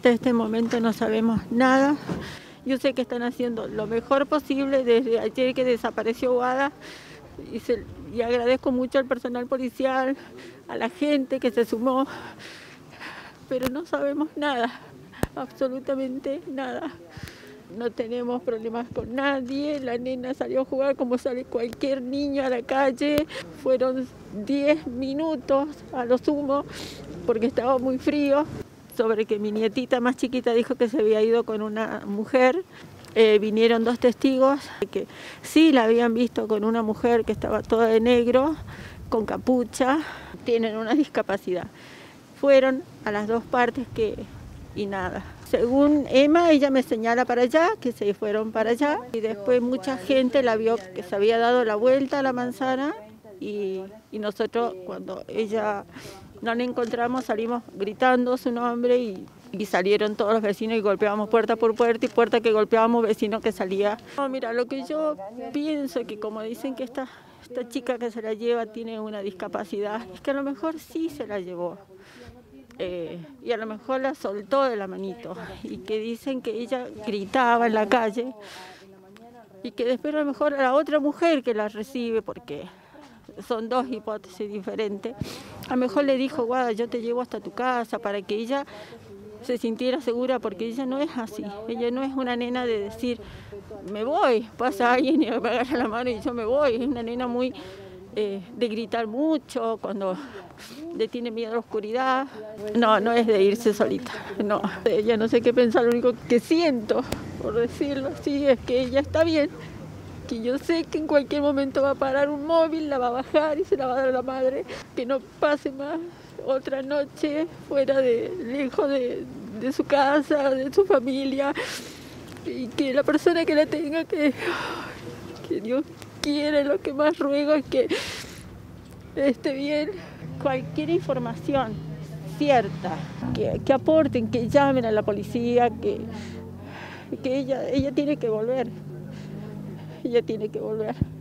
Hasta este momento no sabemos nada. Yo sé que están haciendo lo mejor posible desde ayer que desapareció Guada y agradezco mucho al personal policial, a la gente que se sumó, pero no sabemos nada, absolutamente nada. No tenemos problemas con nadie, la nena salió a jugar como sale cualquier niño a la calle. Fueron 10 minutos a lo sumo porque estaba muy frío. Sobre que mi nietita más chiquita dijo que se había ido con una mujer. Vinieron 2 testigos que sí la habían visto con una mujer que estaba toda de negro, con capucha, tienen una discapacidad. Fueron a las 2 partes y nada. Según Emma, ella me señala para allá, que se fueron para allá, y después mucha gente la vio que se había dado la vuelta a la manzana, y nosotros cuando ella no la encontramos salimos gritando su nombre y salieron todos los vecinos y golpeábamos puerta por puerta y puerta que golpeábamos vecinos que salía. No, mira, lo que yo pienso que como dicen que esta chica que se la lleva tiene una discapacidad, es que a lo mejor sí se la llevó. Y a lo mejor la soltó de la manito y que dicen que ella gritaba en la calle y que después a lo mejor a la otra mujer que la recibe, porque son 2 hipótesis diferentes, a lo mejor le dijo: Guada, yo te llevo hasta tu casa, para que ella se sintiera segura, porque ella no es así, ella no es una nena de decir me voy, pasa alguien y me agarra la mano y yo me voy, es una nena muy de gritar mucho, cuando le tiene miedo a la oscuridad. No es de irse solita, no. Ella no sé qué pensar, lo único que siento, por decirlo así, es que ella está bien, que yo sé que en cualquier momento va a parar un móvil, la va a bajar y se la va a dar a la madre, que no pase más otra noche fuera lejos de su casa, de su familia, y que la persona que la tenga, que Dios quiere, lo que más ruego es que esté bien. Cualquier información cierta, que aporten, que llamen a la policía, que ella tiene que volver. Ella tiene que volver.